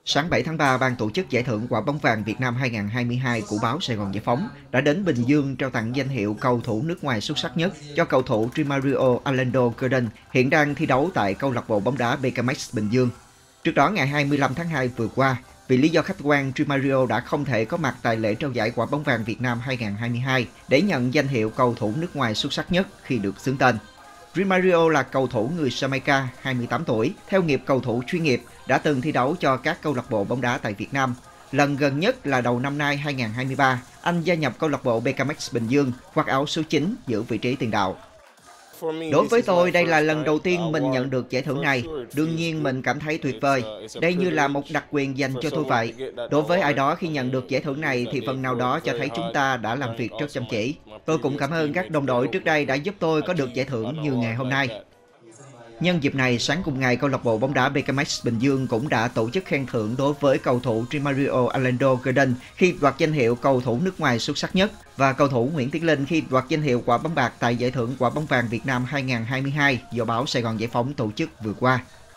Sáng 7 tháng 3, ban tổ chức giải thưởng Quả bóng vàng Việt Nam 2022 của báo Sài Gòn Giải phóng đã đến Bình Dương trao tặng danh hiệu cầu thủ nước ngoài xuất sắc nhất cho cầu thủ Trimario Orlando Gordon, hiện đang thi đấu tại câu lạc bộ bóng đá BKMX Bình Dương. Trước đó, ngày 25 tháng 2 vừa qua, vì lý do khách quan, Trimario đã không thể có mặt tại lễ trao giải Quả bóng vàng Việt Nam 2022 để nhận danh hiệu cầu thủ nước ngoài xuất sắc nhất khi được xướng tên. Trimario là cầu thủ người Jamaica, 28 tuổi, theo nghiệp cầu thủ chuyên nghiệp, đã từng thi đấu cho các câu lạc bộ bóng đá tại Việt Nam. Lần gần nhất là đầu năm nay 2023, anh gia nhập câu lạc bộ BKMX Bình Dương, khoác áo số 9, giữ vị trí tiền đạo. Đối với tôi, đây là lần đầu tiên mình nhận được giải thưởng này. Đương nhiên mình cảm thấy tuyệt vời. Đây như là một đặc quyền dành cho tôi vậy. Đối với ai đó khi nhận được giải thưởng này thì phần nào đó cho thấy chúng ta đã làm việc rất chăm chỉ. Tôi cũng cảm ơn các đồng đội trước đây đã giúp tôi có được giải thưởng như ngày hôm nay. Nhân dịp này, sáng cùng ngày, câu lạc bộ bóng đá BKMX Bình Dương cũng đã tổ chức khen thưởng đối với cầu thủ Trimario Orlando Gordon khi đoạt danh hiệu cầu thủ nước ngoài xuất sắc nhất và cầu thủ Nguyễn Tiến Linh khi đoạt danh hiệu Quả bóng bạc tại giải thưởng Quả bóng vàng Việt Nam 2022 do báo Sài Gòn Giải phóng tổ chức vừa qua.